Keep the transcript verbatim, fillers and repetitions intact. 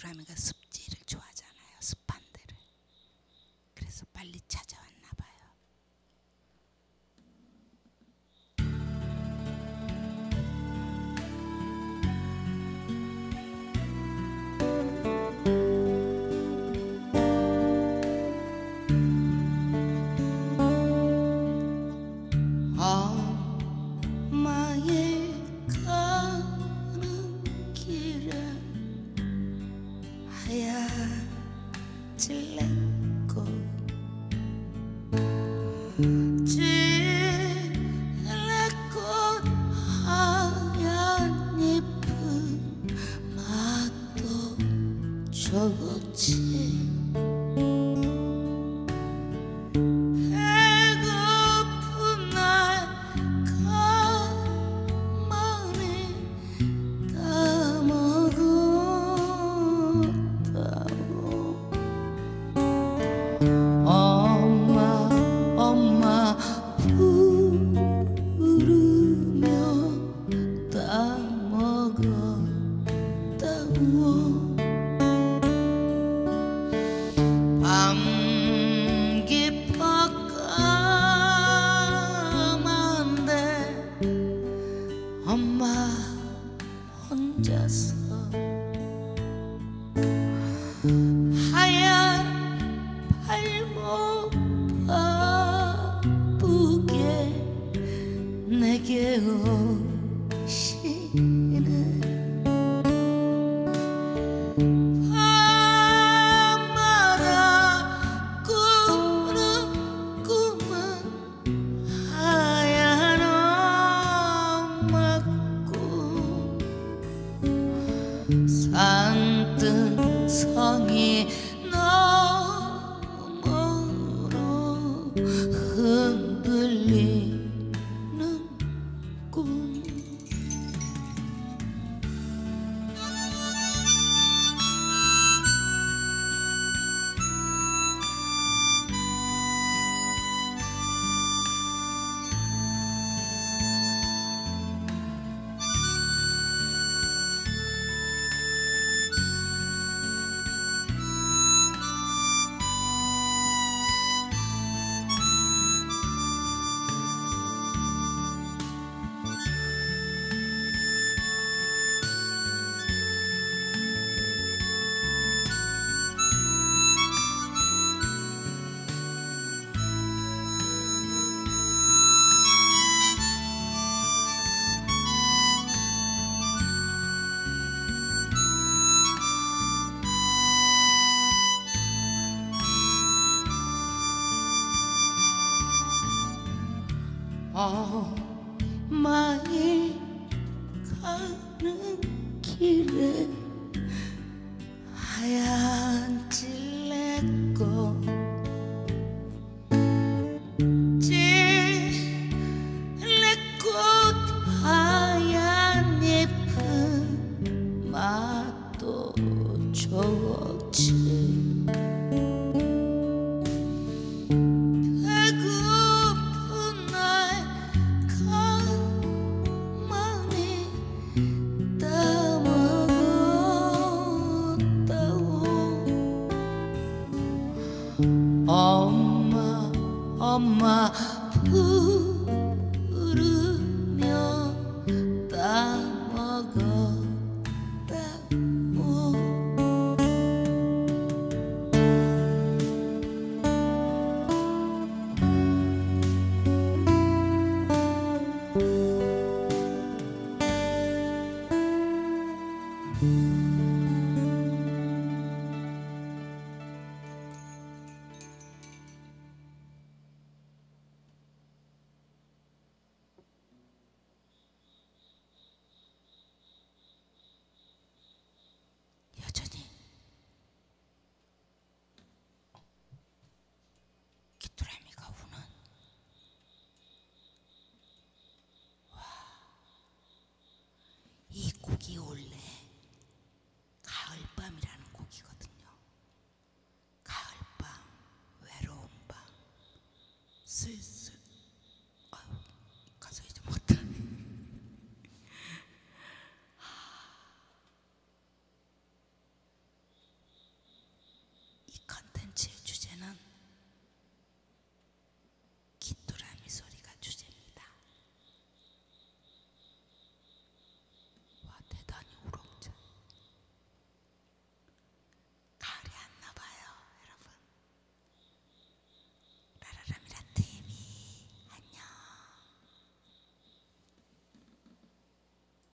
귀뚜라미가 습지를 좋아하잖아요. 습한 데를. 그래서 빨리 찾아왔나 봐요. 엄마의 가는 길에 하얀 찔레꽃 찔레꽃 하얀 잎은 맛도 좋지. 배고픈 날 가만히 따먹었다고. 엄마 엄마 부르며 따먹었다고. 밤 깊어 까만데 엄마 혼자서 하얀 발목 바쁘게 내게 오시네. 밤마다 꾸는 꿈은 하얀 엄마 꿈. 산뜬 성이 너머로 흔들리는 꿈. 엄마의 가는 길에 하얀 찔레꽃 찔레꽃 하얀 잎은 맛도 좋지. 배고픈 날 가만히 따먹었다고. 엄마 엄마 부르며 따먹었다고. 여전히 귀뚜라미가 우는. 와, 이 곡이 원래 가을밤이라는 곡이거든요. 가을밤, 외로운 밤, 슬슬. 아유, 가서 이제 못하네. 컨텐츠의 주제는